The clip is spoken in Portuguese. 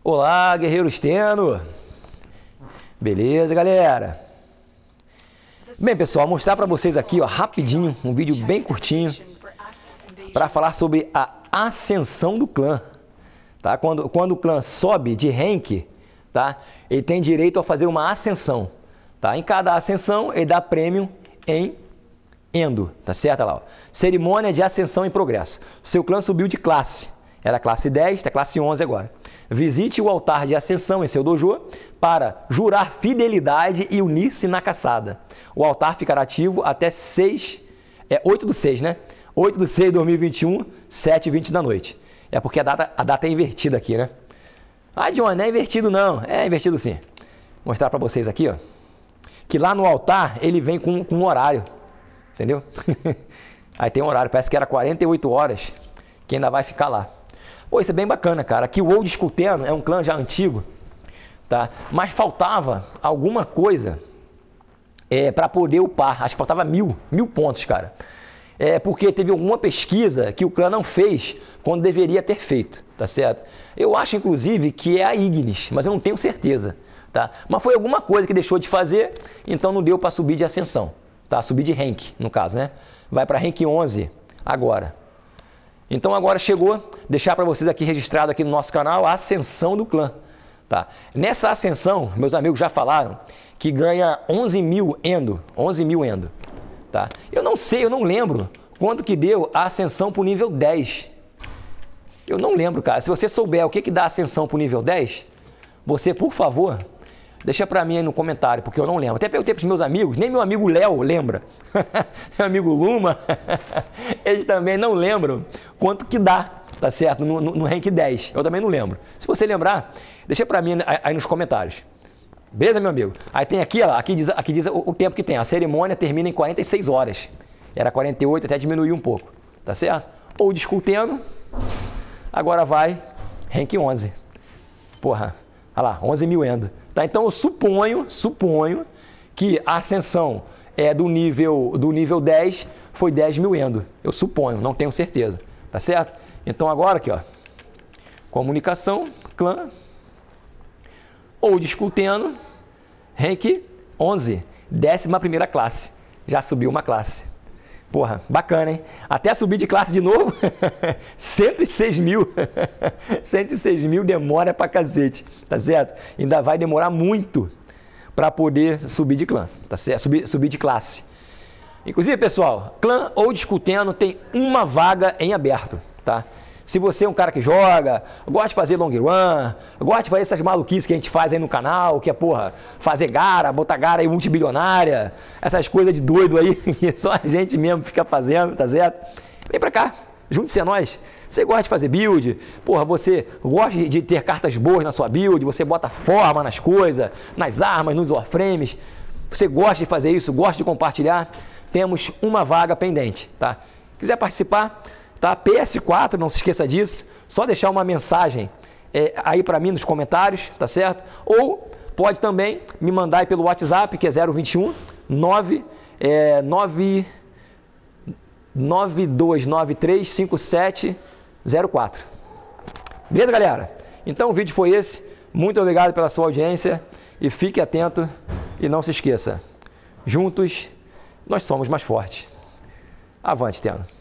Olá, guerreiro Steno! Beleza, galera? Bem, pessoal, vou mostrar para vocês aqui, ó, rapidinho, um vídeo bem curtinho, para falar sobre a ascensão do clã. Tá? Quando o clã sobe de rank, tá? Ele tem direito a fazer uma ascensão. Tá? Em cada ascensão, ele dá prêmio em Endo, tá certo? Olha lá, ó. Cerimônia de ascensão em progresso. Seu clã subiu de classe. Era classe 10, está classe 11 agora. Visite o altar de ascensão em seu dojo para jurar fidelidade e unir-se na caçada. O altar ficará ativo até 8/6, né? 8/6 de 2021, 7h20 da noite. É porque a data é invertida aqui, né? Ah, John, não é invertido não. É invertido sim. Vou mostrar para vocês aqui, ó. Que lá no altar ele vem com um horário. Entendeu? Aí tem um horário, parece que era 48 horas que ainda vai ficar lá. Pô, isso é bem bacana, cara. Aqui o Old School Tenno é um clã já antigo, tá? Mas faltava alguma coisa para poder upar. Acho que faltava mil pontos, cara. Porque teve alguma pesquisa que o clã não fez quando deveria ter feito, tá certo? Eu acho, inclusive, que é a Ignis, mas eu não tenho certeza, tá? Mas foi alguma coisa que deixou de fazer, então não deu para subir de ascensão, tá? Subir de rank, no caso, né? Vai para rank 11 agora. Então agora chegou, deixar para vocês aqui registrado aqui no nosso canal a ascensão do clã, tá? Nessa ascensão, meus amigos já falaram que ganha 11.000 Endo, 11.000 Endo, tá? Eu não sei, eu não lembro quanto que deu a ascensão para o nível 10. Eu não lembro, cara. Se você souber o que dá a ascensão para o nível 10, você, por favor, deixa para mim aí no comentário, porque eu não lembro. Até perguntei para os meus amigos, nem meu amigo Léo lembra. Meu amigo Luma, eles também não lembram quanto que dá, tá certo? No rank 10. Eu também não lembro. Se você lembrar, deixa para mim aí nos comentários. Beleza, meu amigo? Aí tem aqui, ó, aqui diz o tempo que tem. A cerimônia termina em 46 horas. Era 48, até diminuiu um pouco. Tá certo? Ou discutindo, agora vai rank 11. Porra, olha lá, 11.000 Endo. Tá? Então eu suponho que a ascensão do nível 10 foi 10.000 Endo. Eu suponho, não tenho certeza. Tá certo? Então agora aqui, ó. Comunicação, clã. Ou discutindo, rank 11, 11ª classe. Já subiu uma classe. Porra, bacana, hein? Até subir de classe de novo, 106.000. 106.000 demora pra cacete, tá certo? Ainda vai demorar muito para poder subir de clã, tá certo? Subir de classe. Inclusive, pessoal, clã ou discutindo tem uma vaga em aberto, tá? Se você é um cara que joga, gosta de fazer long run, gosta de fazer essas maluquices que a gente faz aí no canal, que é, porra, fazer gara, botar gara aí multibilionária, essas coisas de doido aí, que só a gente mesmo fica fazendo, tá certo? Vem pra cá, junte-se a nós. Você gosta de fazer build, porra, você gosta de ter cartas boas na sua build, você bota forma nas coisas, nas armas, nos warframes, você gosta de fazer isso, gosta de compartilhar, temos uma vaga pendente, tá? Quiser participar, tá? PS4, não se esqueça disso, só deixar uma mensagem aí para mim nos comentários, tá certo? Ou pode também me mandar aí pelo WhatsApp, que é 021 9293 5704. Beleza, galera? Então o vídeo foi esse. Muito obrigado pela sua audiência e fique atento e não se esqueça, juntos nós somos mais fortes. Avante, Tenno.